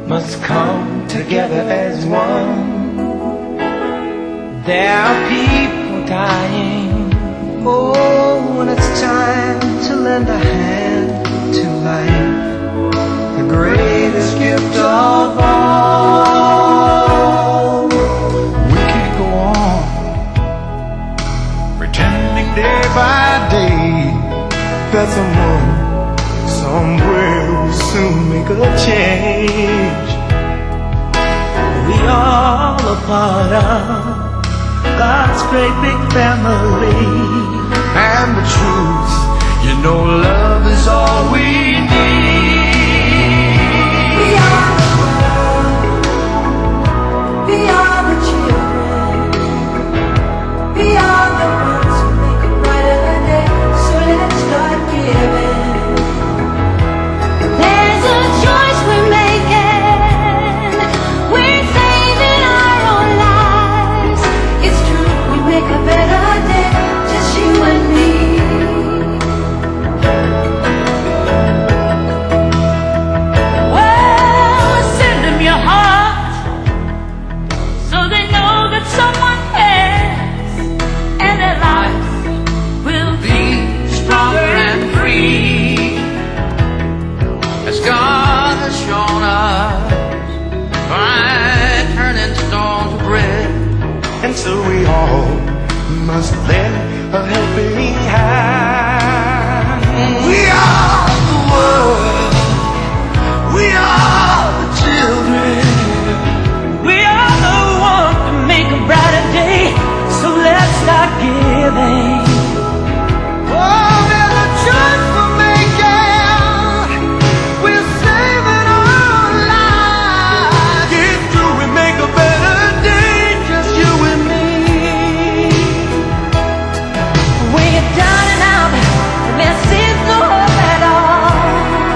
must come together as one. There are people dying. Oh, when it's time to lend a hand to life, the greatest gift of all. We can't go on pretending day by day that someone somewhere will soon make a change. We all a part of God's great big family. And the truth, you know, love is all we need. We are the world. We are the children. We are the ones who make a brighter day. So let's start giving. There's a choice we're making. We're saving our own lives. It's true, we make a better day, just you and me. Well, send them your heart so they know that someone cares, and their lives will be stronger and free, as God has shown us by turning stone to bread. And so we all must lend a helping hand. We are the world. We are the children. We are the ones to make a brighter day. So let's start giving. Oh, there's a choice we're making. We're saving our lives. It's true, we make a better day, just you and me. when you're down and out, there seems no hope at all.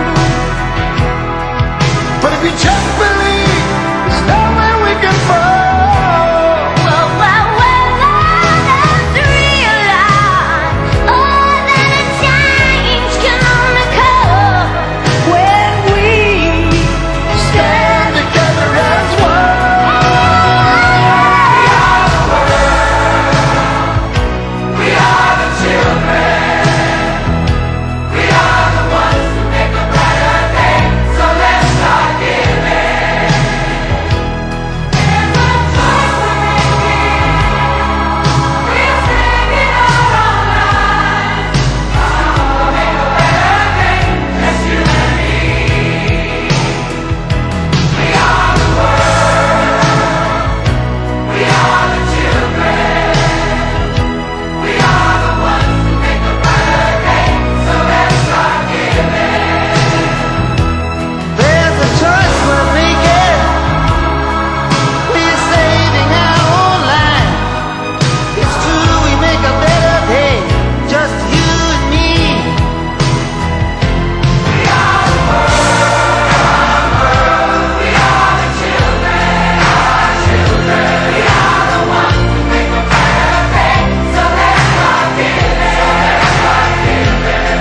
But if you just believe, there's nowhere we can fall. Well, let's realize, oh, that a change can only come when we stand Together as one. We are the children. We are the ones who make a brighter day. So let's start giving. There's a choice we're making. We're saving our own lives. We'll make a better day, just you and me. We are the world. We are the children. We are the ones who make a brighter day. So let's start giving. There's a choice we're making. We're saving our own life. It's true, we make a better day, just you and me. We are the world. We are the children. Our children. We are the ones who make a brighter day. So let's start giving. Let's start giving.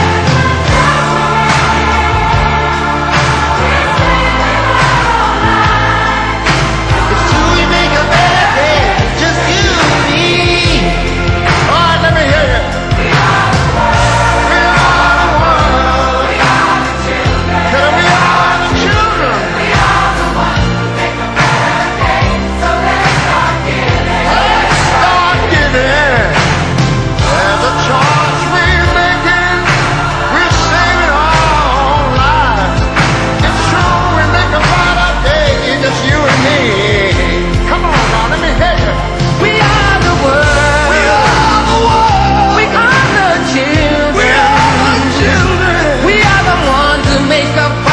It's true, we make a better day, just you and me. All right, let me hear you. We are the world. We are the world. We are the children. Tell 'em we are the children. We are the ones who make a better day. So let's start giving. Let's start giving. There's a choice we're making. We're saving our own lives. It's true, we make a brighter day, just you and me. Come on now, let me hear you. We are the world. We are the world. We are the children. We are the children. We are the ones who make a